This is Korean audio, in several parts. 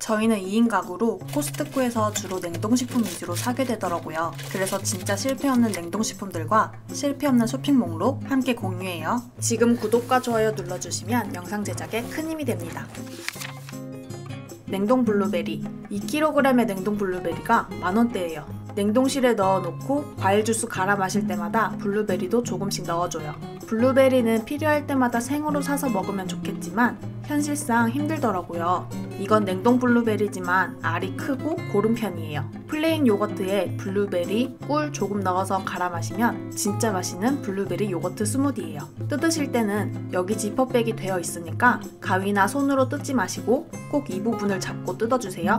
저희는 2인 가구로 코스트코에서 주로 냉동식품 위주로 사게 되더라고요. 그래서 진짜 실패 없는 냉동식품들과 실패 없는 쇼핑 목록 함께 공유해요. 지금 구독과 좋아요 눌러주시면 영상 제작에 큰 힘이 됩니다. 냉동 블루베리 2kg의 냉동 블루베리가 만원대예요. 냉동실에 넣어놓고 과일 주스 갈아 마실 때마다 블루베리도 조금씩 넣어줘요. 블루베리는 필요할 때마다 생으로 사서 먹으면 좋겠지만 현실상 힘들더라고요. 이건 냉동 블루베리지만 알이 크고 고른 편이에요. 플레인 요거트에 블루베리, 꿀 조금 넣어서 갈아 마시면 진짜 맛있는 블루베리 요거트 스무디예요. 뜯으실 때는 여기 지퍼백이 되어 있으니까 가위나 손으로 뜯지 마시고 꼭 이 부분을 잡고 뜯어주세요.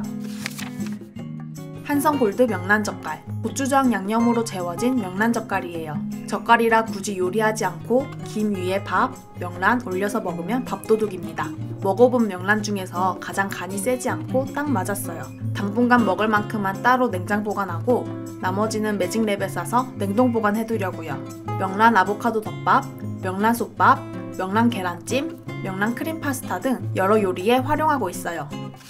한성골드 명란젓갈 고추장 양념으로 재워진 명란젓갈이에요. 젓갈이라 굳이 요리하지 않고 김 위에 밥, 명란 올려서 먹으면 밥도둑입니다. 먹어본 명란 중에서 가장 간이 세지 않고 딱 맞았어요. 당분간 먹을 만큼만 따로 냉장 보관하고 나머지는 매직랩에 싸서 냉동 보관해두려고요. 명란 아보카도 덮밥, 명란 솥밥, 명란 계란찜, 명란 크림 파스타 등 여러 요리에 활용하고 있어요.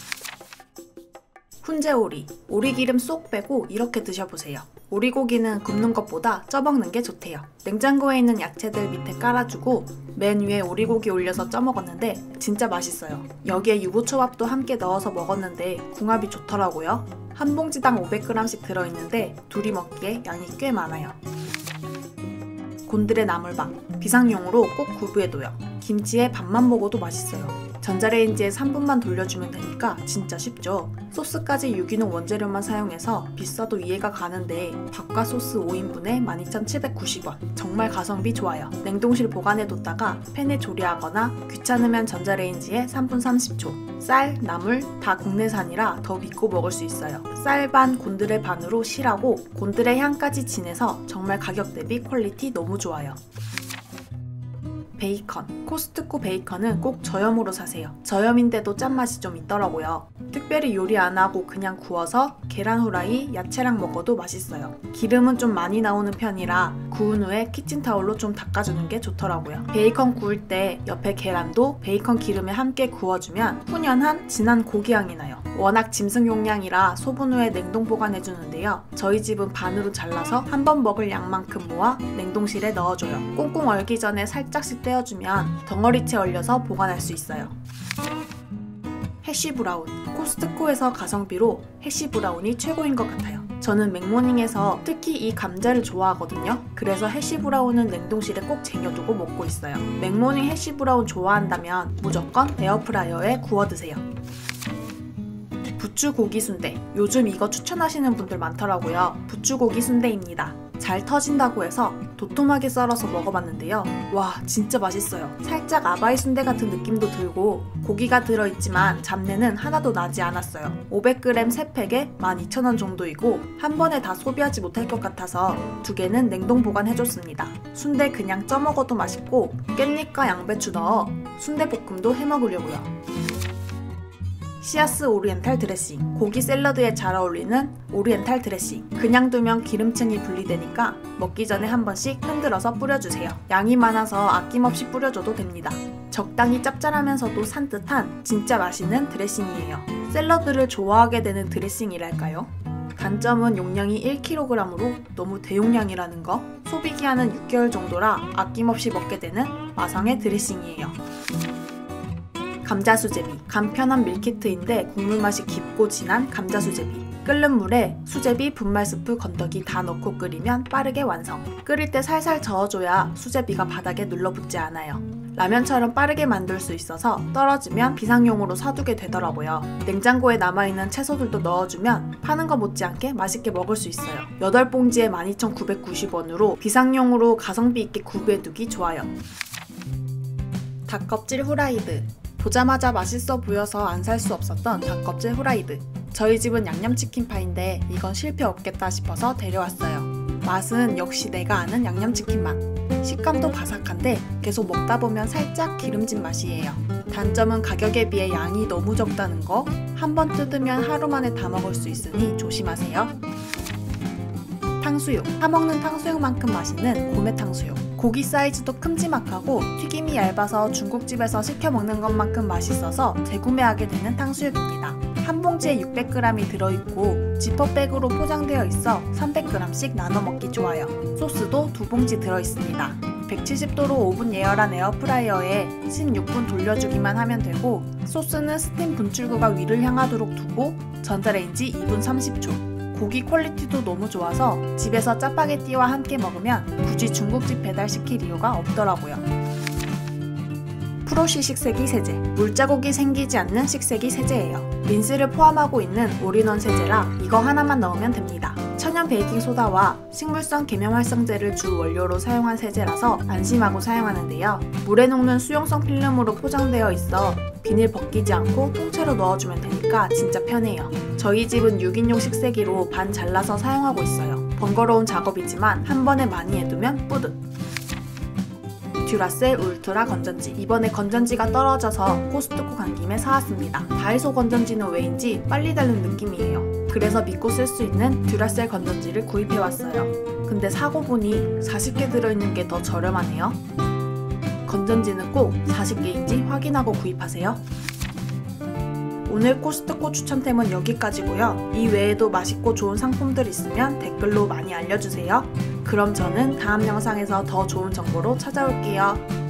훈제오리, 오리기름 쏙 빼고 이렇게 드셔보세요. 오리고기는 굽는 것보다 쪄먹는 게 좋대요. 냉장고에 있는 야채들 밑에 깔아주고 맨 위에 오리고기 올려서 쪄먹었는데 진짜 맛있어요. 여기에 유부초밥도 함께 넣어서 먹었는데 궁합이 좋더라고요. 한 봉지당 500g씩 들어있는데 둘이 먹기에 양이 꽤 많아요. 곤드레 나물밥, 비상용으로 꼭 구비해둬요. 김치에 밥만 먹어도 맛있어요. 전자레인지에 3분만 돌려주면 되니까 진짜 쉽죠. 소스까지 유기농 원재료만 사용해서 비싸도 이해가 가는데 밥과 소스 5인분에 12,790원. 정말 가성비 좋아요. 냉동실 보관해뒀다가 팬에 조리하거나 귀찮으면 전자레인지에 3분 30초. 쌀, 나물 다 국내산이라 더 믿고 먹을 수 있어요. 쌀 반, 곤드레 반으로 실하고 곤드레 향까지 진해서 정말 가격 대비 퀄리티 너무 좋아요. 베이컨, 코스트코 베이컨은 꼭 저염으로 사세요. 저염인데도 짠맛이 좀 있더라고요. 특별히 요리 안 하고 그냥 구워서 계란 후라이, 야채랑 먹어도 맛있어요. 기름은 좀 많이 나오는 편이라 구운 후에 키친타올로 좀 닦아주는 게 좋더라고요. 베이컨 구울 때 옆에 계란도 베이컨 기름에 함께 구워주면 훈연한 진한 고기향이 나요. 워낙 짐승 용량이라 소분 후에 냉동 보관해주는데요. 저희 집은 반으로 잘라서 한 번 먹을 양만큼 모아 냉동실에 넣어줘요. 꽁꽁 얼기 전에 살짝씩 떼어주면 덩어리째 얼려서 보관할 수 있어요. 해쉬브라운, 코스트코에서 가성비로 해쉬브라운이 최고인 것 같아요. 저는 맥모닝에서 특히 이 감자를 좋아하거든요. 그래서 해쉬브라운은 냉동실에 꼭 쟁여두고 먹고 있어요. 맥모닝 해쉬브라운 좋아한다면 무조건 에어프라이어에 구워 드세요. 부추 고기 순대, 요즘 이거 추천하시는 분들 많더라고요. 부추 고기 순대입니다. 잘 터진다고 해서 도톰하게 썰어서 먹어봤는데요. 와, 진짜 맛있어요. 살짝 아바이 순대 같은 느낌도 들고 고기가 들어있지만 잡내는 하나도 나지 않았어요. 500g 3팩에 12,000원 정도이고 한 번에 다 소비하지 못할 것 같아서 2개는 냉동 보관해줬습니다. 순대 그냥 쪄먹어도 맛있고 깻잎과 양배추 넣어 순대볶음도 해먹으려고요. 시아스 오리엔탈 드레싱, 고기 샐러드에 잘 어울리는 오리엔탈 드레싱. 그냥 두면 기름층이 분리되니까 먹기 전에 한 번씩 흔들어서 뿌려주세요. 양이 많아서 아낌없이 뿌려줘도 됩니다. 적당히 짭짤하면서도 산뜻한 진짜 맛있는 드레싱이에요. 샐러드를 좋아하게 되는 드레싱이랄까요? 단점은 용량이 1kg으로 너무 대용량이라는 거. 소비기한은 6개월 정도라 아낌없이 먹게 되는 마상의 드레싱이에요. 감자 수제비, 간편한 밀키트인데 국물 맛이 깊고 진한 감자 수제비. 끓는 물에 수제비, 분말 스프, 건더기 다 넣고 끓이면 빠르게 완성. 끓일 때 살살 저어줘야 수제비가 바닥에 눌러붙지 않아요. 라면처럼 빠르게 만들 수 있어서 떨어지면 비상용으로 사두게 되더라고요. 냉장고에 남아있는 채소들도 넣어주면 파는 거 못지않게 맛있게 먹을 수 있어요. 8봉지에 12,990원으로 비상용으로 가성비 있게 구비해두기 좋아요. 닭껍질 후라이드, 보자마자 맛있어 보여서 안 살 수 없었던 닭껍질 후라이드. 저희 집은 양념치킨파인데 이건 실패 없겠다 싶어서 데려왔어요. 맛은 역시 내가 아는 양념치킨 맛. 식감도 바삭한데 계속 먹다 보면 살짝 기름진 맛이에요. 단점은 가격에 비해 양이 너무 적다는 거. 한 번 뜯으면 하루 만에 다 먹을 수 있으니 조심하세요. 탕수육, 사먹는 탕수육만큼 맛있는 고메 탕수육. 고기 사이즈도 큼지막하고 튀김이 얇아서 중국집에서 시켜 먹는 것만큼 맛있어서 재구매하게 되는 탕수육입니다. 한 봉지에 600g이 들어있고 지퍼백으로 포장되어 있어 300g씩 나눠 먹기 좋아요. 소스도 2봉지 들어있습니다. 170도로 5분 예열한 에어프라이어에 16분 돌려주기만 하면 되고, 소스는 스팀 분출구가 위를 향하도록 두고 전자레인지 2분 30초. 고기 퀄리티도 너무 좋아서 집에서 짜파게티와 함께 먹으면 굳이 중국집 배달시킬 이유가 없더라고요. 프로시 식세기 세제. 물자국이 생기지 않는 식세기 세제예요. 린스를 포함하고 있는 올인원 세제라 이거 하나만 넣으면 됩니다. 천연 베이킹소다와 식물성 계면활성제를 주 원료로 사용한 세제라서 안심하고 사용하는데요. 물에 녹는 수용성 필름으로 포장되어 있어 비닐 벗기지 않고 통째로 넣어주면 되니까 진짜 편해요. 저희 집은 6인용 식세기로 반 잘라서 사용하고 있어요. 번거로운 작업이지만 한 번에 많이 해두면 뿌듯. 듀라셀 울트라 건전지. 이번에 건전지가 떨어져서 코스트코 간 김에 사왔습니다. 다이소 건전지는 왜인지 빨리 닳는 느낌이에요. 그래서 믿고 쓸 수 있는 듀라셀 건전지를 구입해왔어요. 근데 사고 보니 40개 들어있는 게 더 저렴하네요. 건전지는 꼭 40개인지 확인하고 구입하세요. 오늘 코스트코 추천템은 여기까지고요. 이 외에도 맛있고 좋은 상품들 있으면 댓글로 많이 알려주세요. 그럼 저는 다음 영상에서 더 좋은 정보로 찾아올게요.